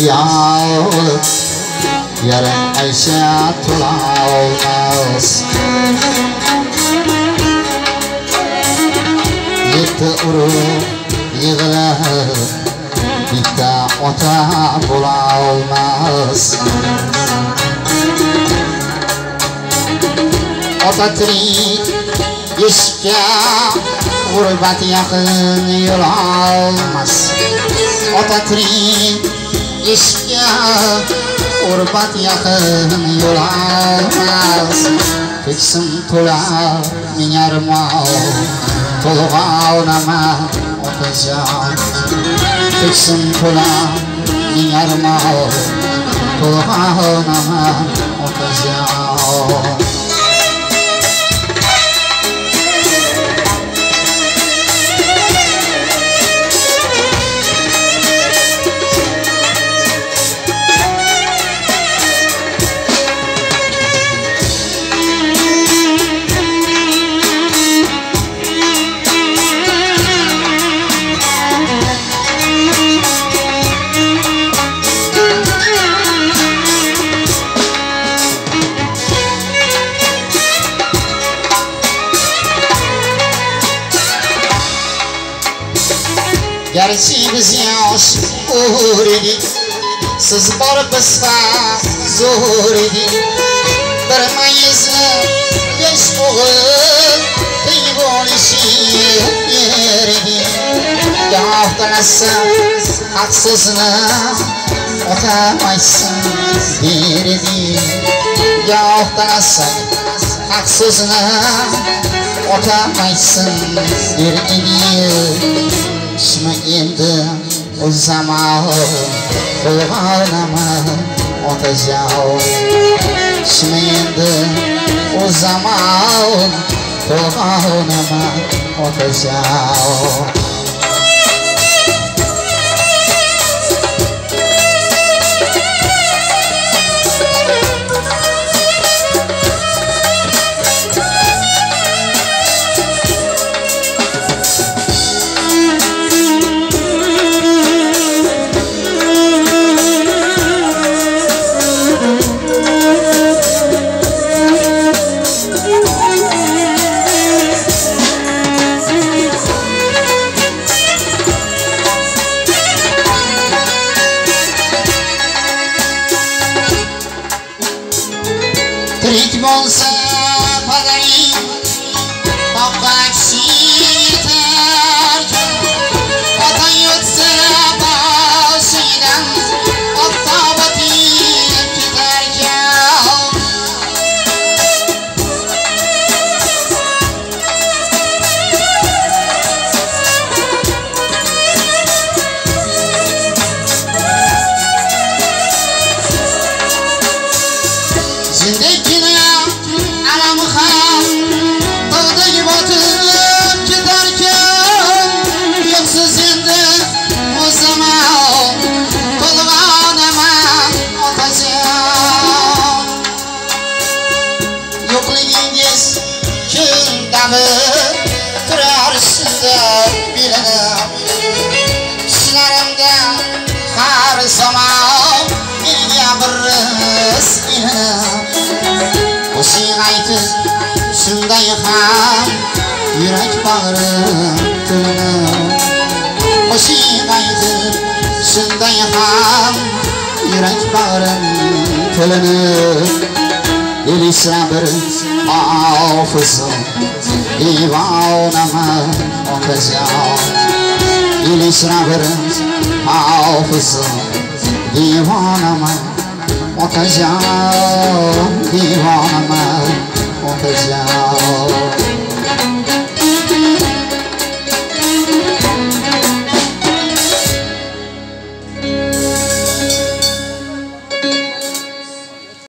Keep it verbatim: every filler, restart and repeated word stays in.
yağılıp yarın Ayşe tulamaz. Yetti urug' yig'ilib bitta ota bo'lolmas. Ota tirik eshikka g'urbat yaqin yo'lolmas. Ota tirik eshikka g'urbat yaqin yo'lolmas. Ko'ksim to'lar ming armon to'lg'onaman otajon. Ko'ksim to'lar ming armon to'lg'onaman otajon. Gerçi biz yosh o'g'ir edik, siz bor bizga zo'r edik. Bir mayizli besh o'g'il teng bo'lishib yer edik. Goh tanasam haq so'zni otamaysan der edik. Goh tanasam haq so'zni otamaysan der edik. Shima endi o zaman to'lg'onaman otajon. Shima endi o zaman to'lg'onaman otajon. Tirik bo'lsa padaring toqqa yetarkan. Otang o'tsa boshidan ota botib ketarkan. Zindagina alam ham tog'dagi botib ketarkan. Yo'qsiz endi o zaman to'lg'onaman otajon. Yo'qligingiz kundami turar sizlar bilinib. Tushlarimda har zamon menga bir rizq ilinib. Qo'shiq aytib shunday ham yurak bag'rim tilinib. Qo'shiq aytib shunday ham yurak bag'rim tilinib. Elishra bir hofizim divonaman otajon. Elishra bir hofizim divonaman otajon, divonaman.